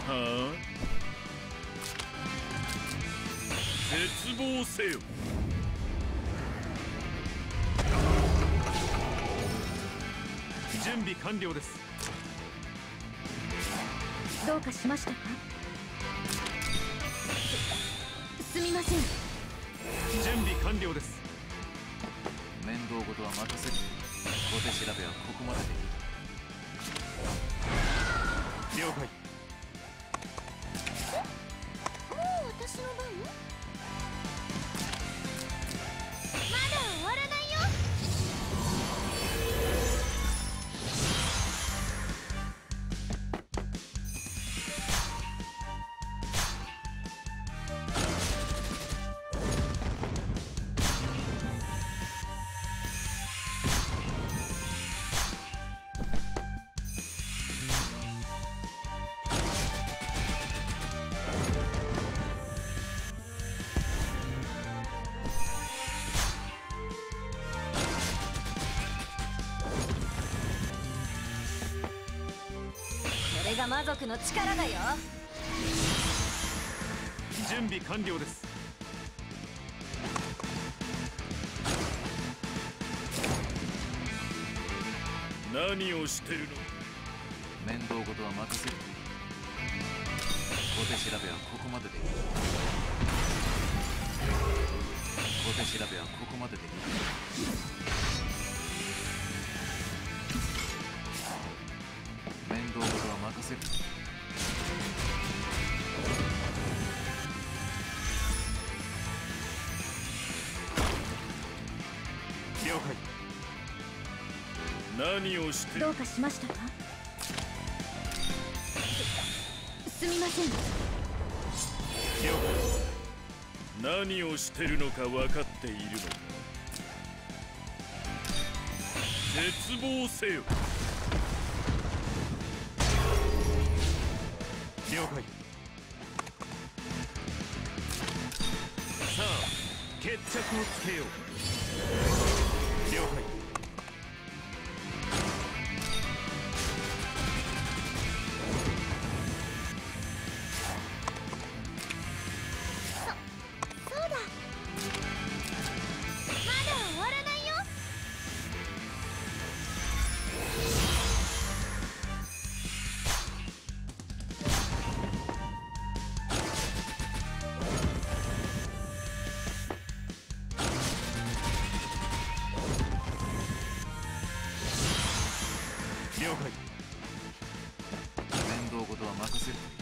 はあ、絶望せよ。準備完了です。 どうかしましたか？すみません。 準備完了です。 面倒事は任せる。小手調べはここまででいい。 了解。 もう私の番？まだ終わらないよ。これが魔族の力だよ。 準備完了です。何をしてるの？ 面倒事は任せる。小手調べはここまででいい。小手調べはここまででいい。面倒事は任せる。 了解。何をしてる？ どうかしましたか？すみません。 了解。何をしてるのか分かっているのか？絶望せよ。了解。さあ決着をつけよう。了解。 そうだ。まだ終わらないよ。 了解。 面倒事は任せる。